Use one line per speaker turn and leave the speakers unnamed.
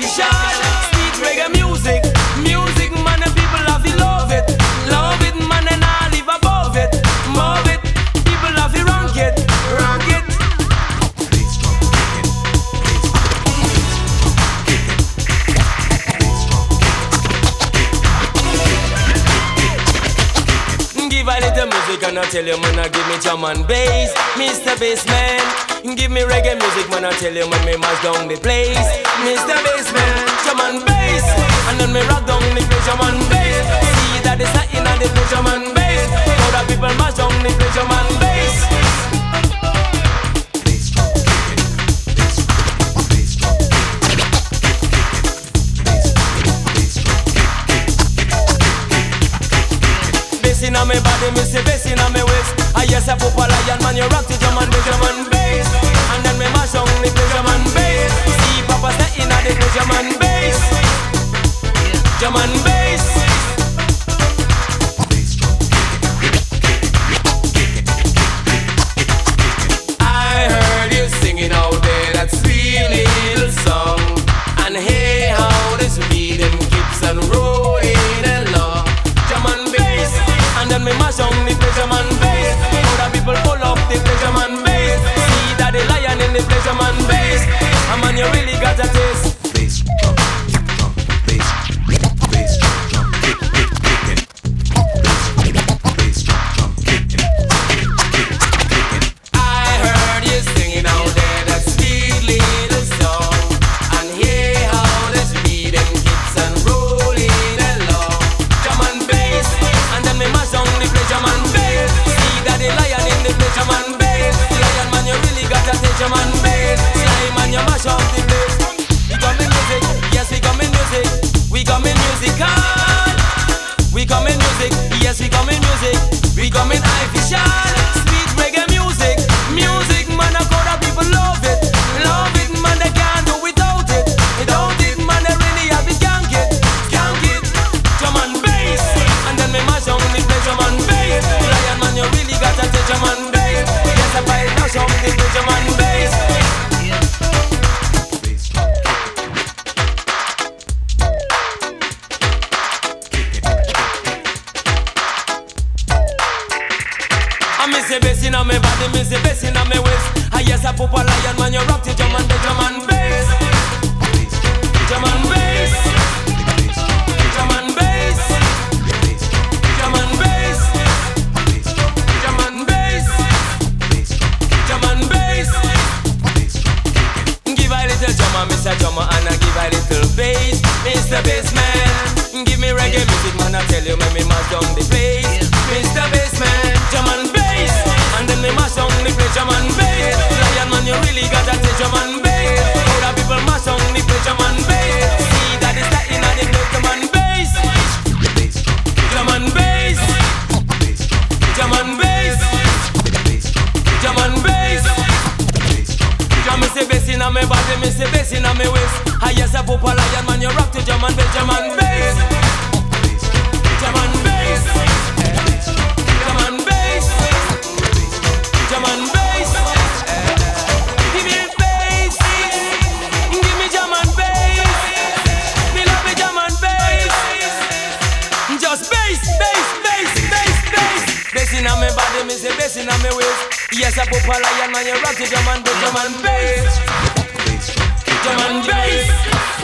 official. Sweet reggae music, music man, and people have to love it man, and I live above it, move it. People have to rank it, rank it. Give a little music and I tell you, man, I give me drum and bass, Mr. Bassman. Give me reggae music, man, I tell you, man, me mash down the place, Mr. Bassman. Drum and bass, and then me rock down the place, drum and bass. See that it's not in the place, drum and bass. How that people mash down the place, drum and bass. Inna me body, me say bass inna me waist. I yes a pop a lion man, you rock the drum and bass, and then me mash on the drum and bass. See Papa stay inna the drum and bass, drum and bass. I heard you singing out there that sweet little song, and hey how this rhythm keeps on rolling along. Drum and bass. And then me mash on the pleasure man bass. Other people pull up the pleasure man bass. See that the lion in the pleasure man bass. A man you really got a taste. Bass, drum, bass, bass, drum, kicking. Bass, drum, kicking. I heard you singing out there that sweet little song, and hear how this rhythm keeps on rolling along. Drum and bass, and then me mash on the pleasure man bass. See that the lion in the pleasure man bass. Lion man, you really got a pleasure man bass. Lion man, you mash up the place. We got me music, yes we got me music. We got me musical. We got me music, yes we got me music. We got me official. Sweet reggae music, music man, I call that people love it man, they can't do without it. Without it man, they really have to skank it. Drum and bass, and then me mash on the pleasure man bass. Lion man, you really got a pleasure man bass. Yes, I buy mash on the pleasure man bass. I miss a bass inna me body, miss a bass inna me waist. I yes, I pop a lion man, you rock the drum and bass. Drum and bass. Drum and bass. Drum and bass. Drum and bass. Drum and bass. Give a little drummer, Mr. Drummer, and I give a little bass, Mr. Bassman. Give me reggae music, man, I tell you, make me mash down the place, Mr. Bassman. Drum and bass, and then me mash down the place, drum and bass. Lion man, you really got a drum and bass. How the people mash down the place, drum and bass. See that it's that inna the place, drum and bass. Drum and bass. Drum and bass. Drum and bass. Drum me say bass inna me body, me say bass inna me waist. I yes a pop a lion man, you rock to drum and bass, drum and bass. Drum and bass. Drum and bass. Drum and bass. Give me bass. Give me drum and bass. Me love me drum and bass. Just bass, bass, bass, bass, bass. Bass inna me body, me say bass inna me waist. Yes, I pop a lion man, you rock to drum and bass, drum and bass. Drum and bass.